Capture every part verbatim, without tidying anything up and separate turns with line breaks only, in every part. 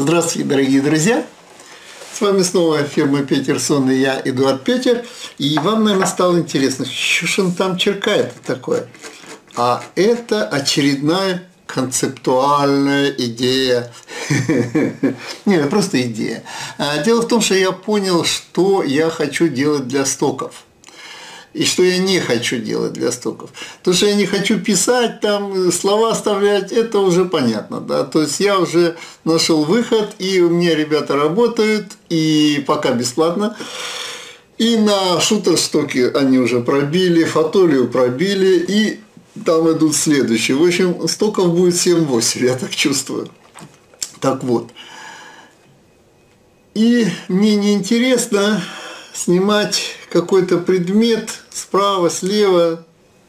Здравствуйте, дорогие друзья! С вами снова фирма Петерсон и я, Эдуард Петер. И вам, наверное, стало интересно, что же он там черкает такое? А это очередная концептуальная идея. Не, просто идея. Дело в том, что я понял, что я хочу делать для стоков. И что я не хочу делать для стоков. То, что я не хочу писать, там, слова оставлять, это уже понятно. Да? То есть я уже нашел выход, и у меня ребята работают, и пока бесплатно. И на шутер-стоке они уже пробили, фотолию пробили, и там идут следующие. В общем, стоков будет семь-восемь, я так чувствую. Так вот. И мне неинтересно снимать какой-то предмет справа, слева.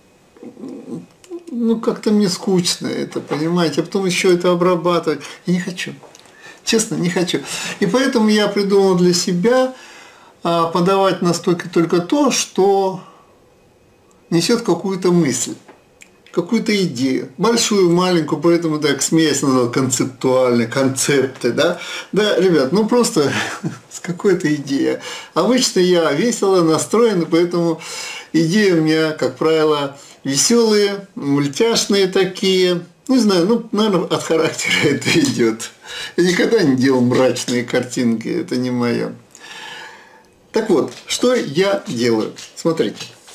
Ну, как-то мне скучно это, понимаете, а потом еще это обрабатывать. Я не хочу. Честно, не хочу. И поэтому я придумал для себя подавать на стоке только то, что несет какую-то мысль, какую-то идею, большую, маленькую, поэтому так смеясь назвал концептуальные, концепты, да. Да, ребят, ну просто с какой-то идеей. Обычно я весело настроен, поэтому идеи у меня, как правило, веселые, мультяшные такие. Не знаю, ну, наверное, от характера это идет. Я никогда не делал мрачные картинки, это не мое. Так вот, что я делаю? Смотрите.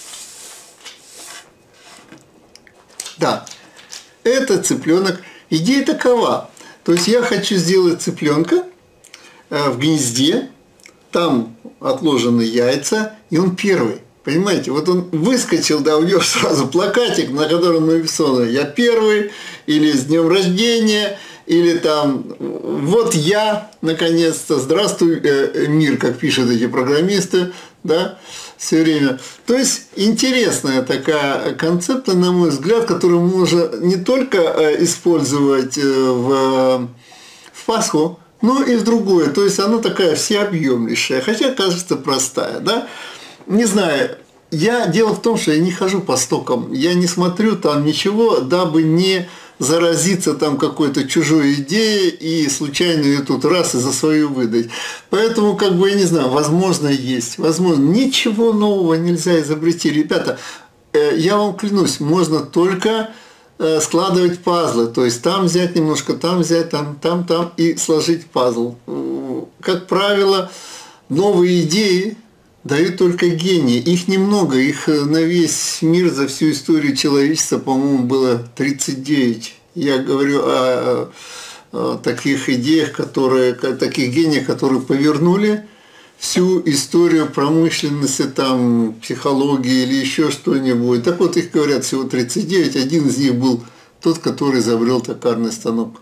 Да, это цыпленок. Идея такова. То есть я хочу сделать цыпленка в гнезде, там отложены яйца, и он первый. Понимаете, вот он выскочил, да, у него сразу плакатик, на котором написано «Я первый», или «С днем рождения», или там «Вот я, наконец-то, здравствуй, э, мир», как пишут эти программисты, да, все время. То есть интересная такая концепция, на мой взгляд, которую можно не только использовать в, в Пасху, но и в другое. То есть она такая всеобъемлющая, хотя кажется простая, да. Не знаю, я, дело в том, что я не хожу по стокам, я не смотрю там ничего, дабы не заразиться там какой-то чужой идеей и случайно ее тут раз и за свою выдать. Поэтому, как бы, я не знаю, возможно, есть, возможно, ничего нового нельзя изобрести. Ребята, я вам клянусь, можно только складывать пазлы, то есть там взять немножко, там взять, там, там, там и сложить пазл. Как правило, новые идеи дают только гении. Их немного, их на весь мир за всю историю человечества, по-моему, было тридцать девять. Я говорю о, о таких идеях, которые, таких гениях, которые повернули всю историю промышленности, там, психологии или еще что-нибудь. Так вот, их говорят всего тридцать девять. Один из них был тот, который изобрел токарный станок.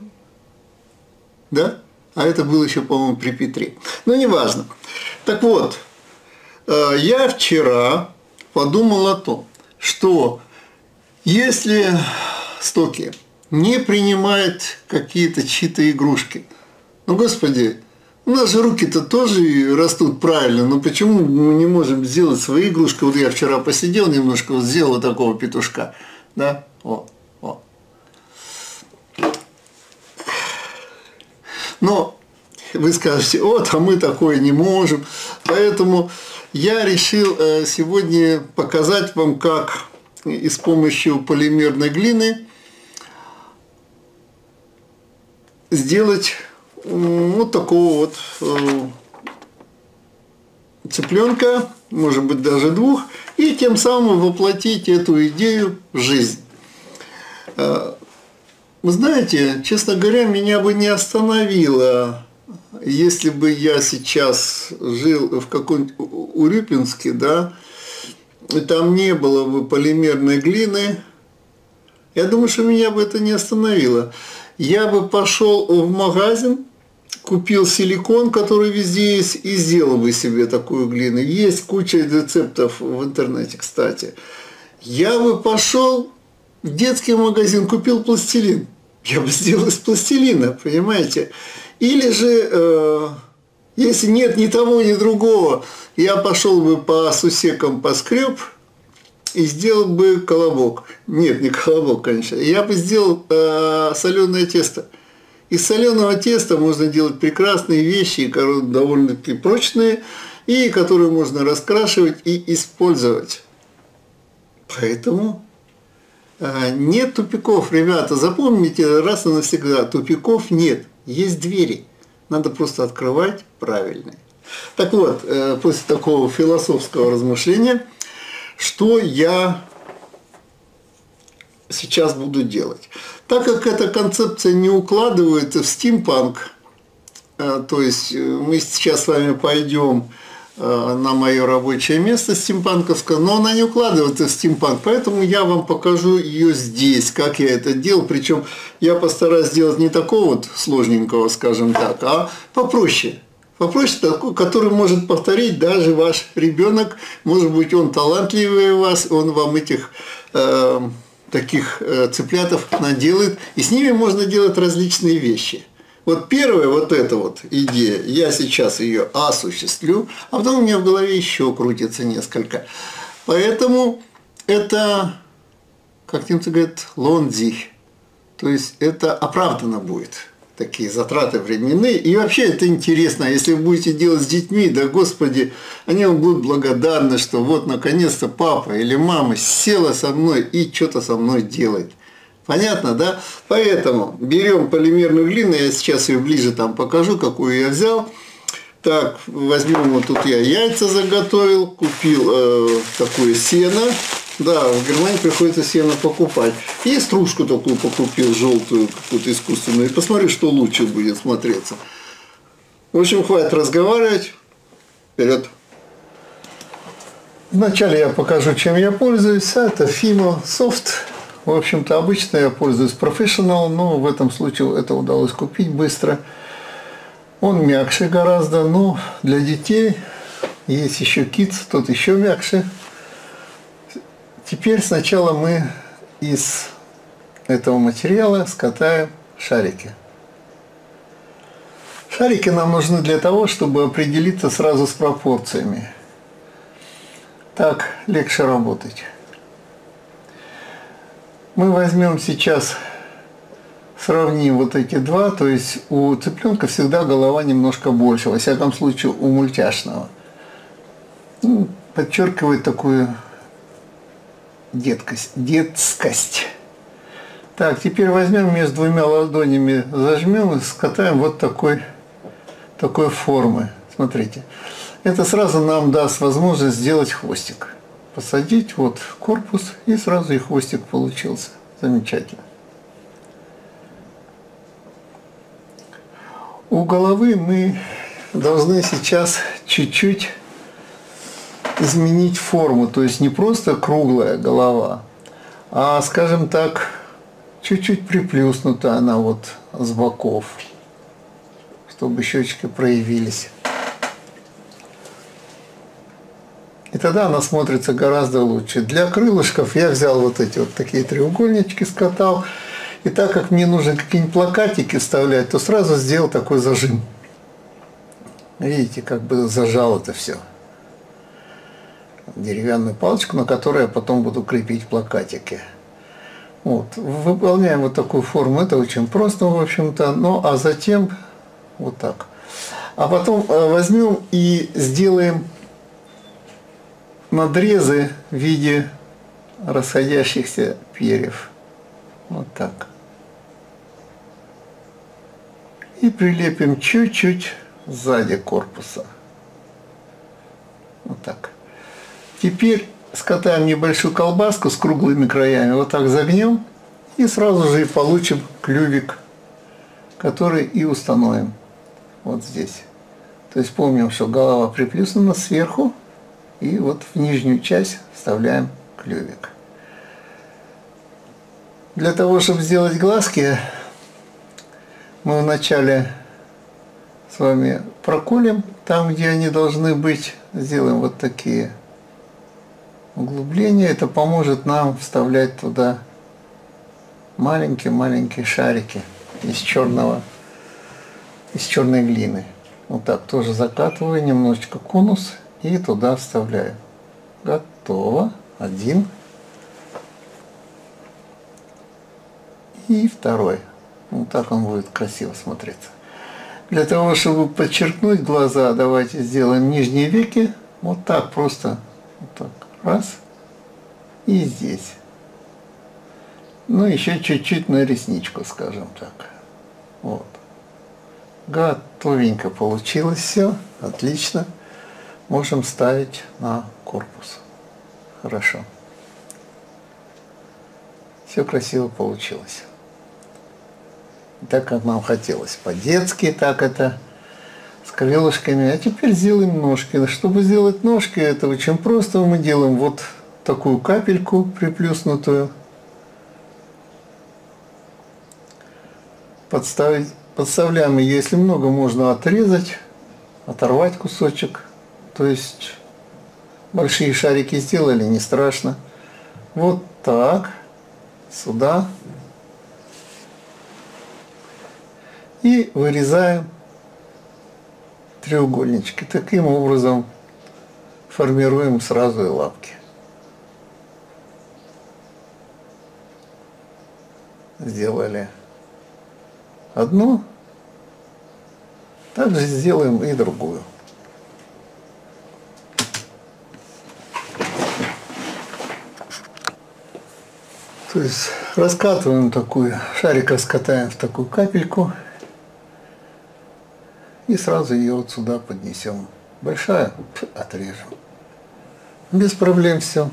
Да? А это было еще, по-моему, при Петре. Но неважно. Так вот, я вчера подумал о том, что если стоки не принимают какие-то чьи-то игрушки, ну, господи, у нас же руки-то тоже растут правильно, но почему мы не можем сделать свои игрушки? Вот я вчера посидел немножко, вот сделал вот такого петушка, да, о, о. Но вы скажете, вот, а мы такое не можем, поэтому я решил сегодня показать вам, как и с помощью полимерной глины сделать вот такого вот цыпленка, может быть даже двух, и тем самым воплотить эту идею в жизнь. Вы знаете, честно говоря, меня бы не остановило, если бы я сейчас жил в каком-нибудь Урюпинске, да, и там не было бы полимерной глины, я думаю, что меня бы это не остановило. Я бы пошел в магазин, купил силикон, который везде есть, и сделал бы себе такую глину. Есть куча рецептов в интернете, кстати. Я бы пошел в детский магазин, купил пластилин. Я бы сделал из пластилина, понимаете? Или же, э, если нет ни того, ни другого, я пошел бы по сусекам поскреб и сделал бы колобок. Нет, не колобок, конечно. Я бы сделал э, соленое тесто. Из соленого теста можно делать прекрасные вещи, довольно-таки прочные, и которые можно раскрашивать и использовать. Поэтому нет тупиков, ребята, запомните раз и навсегда, тупиков нет, есть двери, надо просто открывать правильные. Так вот, после такого философского размышления, что я сейчас буду делать? Так как эта концепция не укладывается в стимпанк, то есть мы сейчас с вами пойдем на мое рабочее место стимпанковское, но она не укладывается в стимпанк, поэтому я вам покажу ее здесь, как я это делал, причем я постараюсь сделать не такого вот сложненького, скажем так, а попроще. Попроще такой, который может повторить даже ваш ребенок, может быть он талантливее вас, он вам этих э, таких э, цыплятов наделает, и с ними можно делать различные вещи. Вот первая вот эта вот идея, я сейчас ее осуществлю, а потом у меня в голове еще крутится несколько. Поэтому это, как немцы говорят, лондзи, то есть это оправдано будет, такие затраты временные. И вообще это интересно, если вы будете делать с детьми, да господи, они вам будут благодарны, что вот наконец-то папа или мама села со мной и что-то со мной делает. Понятно, да? Поэтому берем полимерную глину, я сейчас ее ближе там покажу, какую я взял. Так, возьмем, вот тут я яйца заготовил, купил э, такое сено. Да, в Германии приходится сено покупать. И стружку такую покупил, желтую, какую-то искусственную. И посмотрю, что лучше будет смотреться. В общем, хватит разговаривать. Вперед! Вначале я покажу, чем я пользуюсь. Это Fimo Soft. В общем-то, обычно я пользуюсь Professional, но в этом случае это удалось купить быстро. Он мягче гораздо, но для детей есть еще Kids, тот еще мягче. Теперь сначала мы из этого материала скатаем шарики. Шарики нам нужны для того, чтобы определиться сразу с пропорциями. Так легче работать. Мы возьмем сейчас, сравним вот эти два, то есть у цыпленка всегда голова немножко больше, во всяком случае у мультяшного. Ну, подчеркивает такую деткость, детскость. Так, теперь возьмем между двумя ладонями, зажмем и скатаем вот такой, такой формы. Смотрите, это сразу нам даст возможность сделать хвостик. Посадить вот корпус, и сразу и хвостик получился. Замечательно. У головы мы должны сейчас чуть-чуть изменить форму, то есть не просто круглая голова, а, скажем так, чуть-чуть приплюснута она вот с боков, чтобы щечки проявились. И тогда она смотрится гораздо лучше. Для крылышков я взял вот эти вот такие треугольнички, скатал. И так как мне нужно какие-нибудь плакатики вставлять, то сразу сделал такой зажим. Видите, как бы зажал это все. Деревянную палочку, на которой я потом буду крепить плакатики. Вот. Выполняем вот такую форму. Это очень просто, в общем-то. Ну, а затем вот так. А потом возьмем и сделаем надрезы в виде расходящихся перьев. Вот так. И прилепим чуть-чуть сзади корпуса. Вот так. Теперь скатаем небольшую колбаску с круглыми краями. Вот так загнем. И сразу же и получим клювик, который и установим вот здесь. То есть помним, что голова приплюснута сверху. И вот в нижнюю часть вставляем клювик. Для того, чтобы сделать глазки, мы вначале с вами проколем там, где они должны быть. Сделаем вот такие углубления. Это поможет нам вставлять туда маленькие-маленькие шарики из черного, из черной глины. Вот так тоже закатываю немножечко конус. И туда вставляю. Готово. Один. И второй. Вот так он будет красиво смотреться. Для того, чтобы подчеркнуть глаза, давайте сделаем нижние веки. Вот так просто. Вот так. Раз. И здесь. Ну, еще чуть-чуть на ресничку, скажем так. Вот. Готовенько получилось все. Отлично. Можем ставить на корпус. Хорошо. Все красиво получилось. Так, как нам хотелось. По-детски так это. С крылышками. А теперь сделаем ножки. Чтобы сделать ножки, это очень просто. Мы делаем вот такую капельку приплюснутую. Подставить, подставляем ее, если много, можно отрезать, оторвать кусочек. То есть большие шарики сделали, не страшно. Вот так. Сюда. И вырезаем треугольнички. Таким образом формируем сразу и лапки. Сделали одну, также сделаем и другую. То есть раскатываем такую, шарик раскатаем в такую капельку и сразу ее вот сюда поднесем. Большая, отрежем. Без проблем все.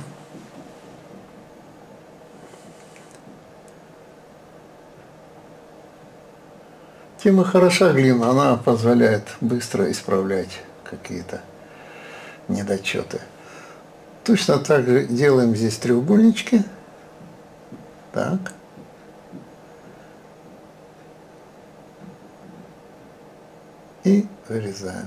Тем и хороша глина, она позволяет быстро исправлять какие-то недочеты. Точно так же делаем здесь треугольнички. Так. И вырезаем.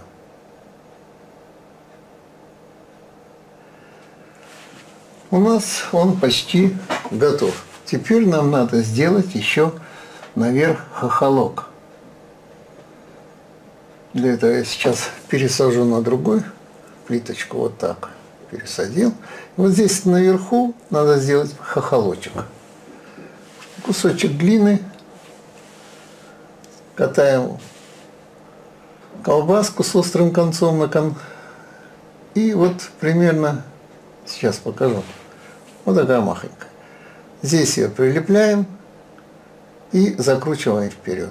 У нас он почти готов. Теперь нам надо сделать еще наверх хохолок. Для этого я сейчас пересажу на другую плиточку, вот так пересадил. Вот здесь наверху надо сделать хохолочек. Кусочек глины, катаем колбаску с острым концом на кон... И вот примерно, сейчас покажу, вот такая махонькая. Здесь ее прилепляем и закручиваем вперед.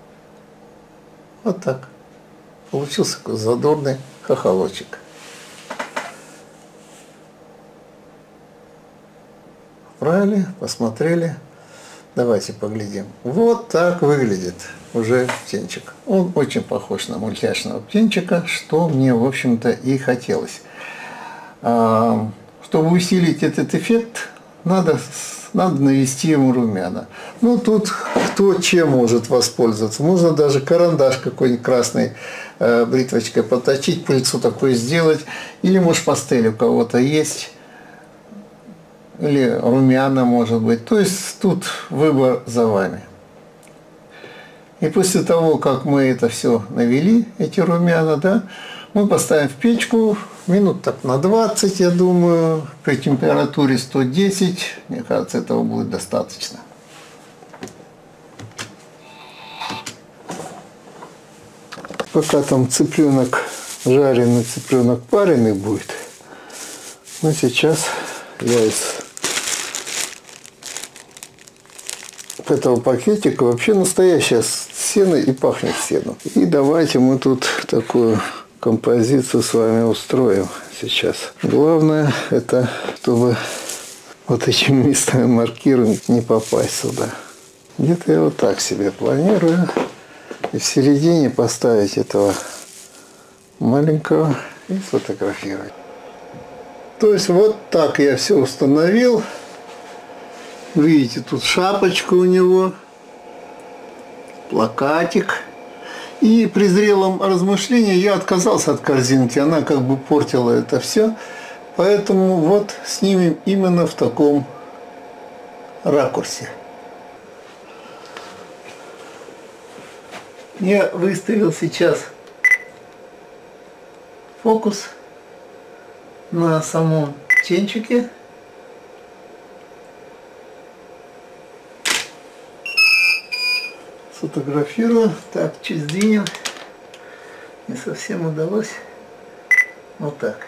Вот так. Получился такой задорный хохолочек. Брали, посмотрели. Давайте поглядим. Вот так выглядит уже птенчик. Он очень похож на мультяшного птенчика, что мне, в общем-то, и хотелось. А, чтобы усилить этот эффект, надо, надо навести ему румяна. Ну, тут кто чем может воспользоваться. Можно даже карандаш какой-нибудь красный э, бритвочкой поточить, пыльцу такой сделать. Или, может, пастель у кого-то есть. Или румяна, может быть. То есть тут выбор за вами. И после того, как мы это все навели, эти румяна, да, мы поставим в печку минут так на двадцать, я думаю, при температуре сто десять. Мне кажется, этого будет достаточно. Пока там цыпленок жареный, цыпленок пареный будет, но сейчас я из этого пакетика вообще настоящее сено и пахнет сеном. И давайте мы тут такую композицию с вами устроим сейчас. Главное, это чтобы вот этим местом маркируем не попасть сюда. Где-то я вот так себе планирую. И в середине поставить этого маленького и сфотографировать. То есть вот так я все установил. Видите, тут шапочка у него, плакатик. И при зрелом размышлении я отказался от корзинки. Она как бы портила это все. Поэтому вот снимем именно в таком ракурсе. Я выставил сейчас фокус на самом птенчике. сфотографирую. Так, чуть сдвинем. Не совсем удалось. Вот так.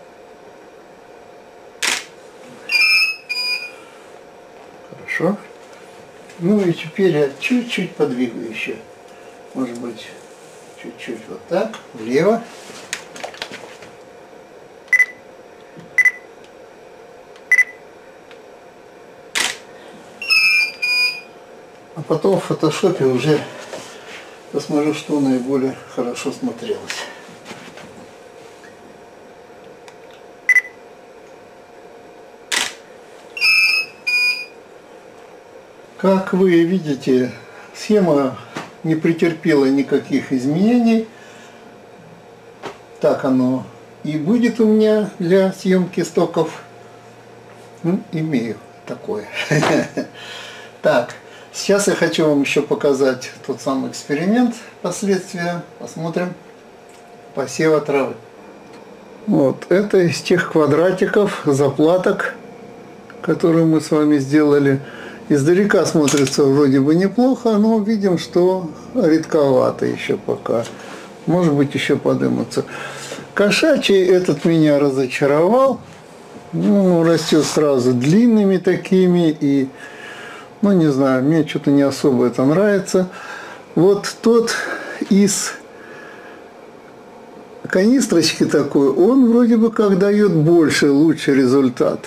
Хорошо. Ну и теперь я чуть-чуть подвигаю еще. Может быть, чуть-чуть вот так, влево. А потом в фотошопе уже посмотрю, что наиболее хорошо смотрелось. Как вы видите, схема не претерпела никаких изменений. Так оно и будет у меня для съемки стоков. Ну, имею такое. Так, сейчас я хочу вам еще показать тот самый эксперимент, последствия. Посмотрим. Посева травы. Вот, это из тех квадратиков, заплаток, которые мы с вами сделали. Издалека смотрится вроде бы неплохо, но видим, что редковато еще пока. Может быть, еще подымутся. Кошачий этот меня разочаровал. Ну, растет сразу длинными такими. И, ну, не знаю, мне что-то не особо это нравится. Вот тот из канистрочки такой, он вроде бы как дает больше, лучший результат.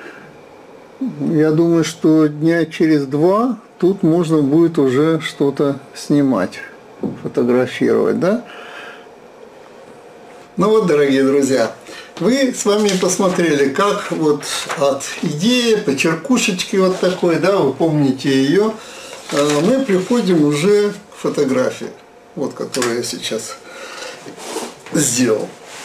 Я думаю, что дня через два тут можно будет уже что-то снимать, фотографировать, да? Ну вот, дорогие друзья, вы с вами посмотрели, как вот от идеи, по черкушечке вот такой, да, вы помните ее, мы приходим уже к фотографии, вот, которую я сейчас сделал.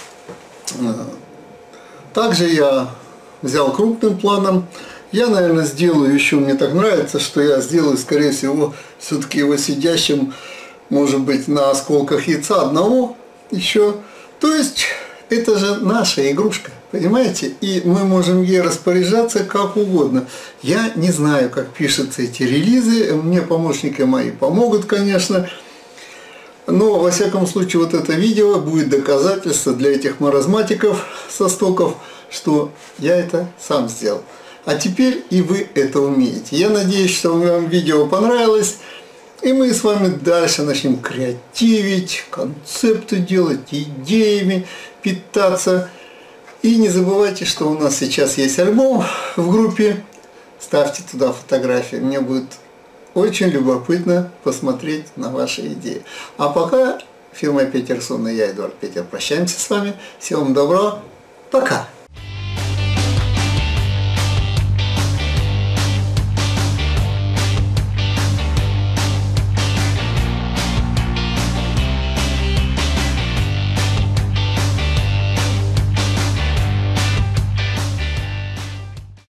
Также я взял крупным планом. Я, наверное, сделаю еще, мне так нравится, что я сделаю, скорее всего, все-таки его сидящим, может быть, на осколках яйца одного еще. То есть, это же наша игрушка, понимаете? И мы можем ей распоряжаться как угодно. Я не знаю, как пишутся эти релизы, мне помощники мои помогут, конечно. Но, во всяком случае, вот это видео будет доказательство для этих маразматиков со стоков, что я это сам сделал. А теперь и вы это умеете. Я надеюсь, что вам видео понравилось. И мы с вами дальше начнем креативить, концепты делать, идеями питаться. И не забывайте, что у нас сейчас есть альбом в группе. Ставьте туда фотографии. Мне будет очень любопытно посмотреть на ваши идеи. А пока фирма Петерсон и я, Эдуард Петер, прощаемся с вами. Всего вам доброго. Пока.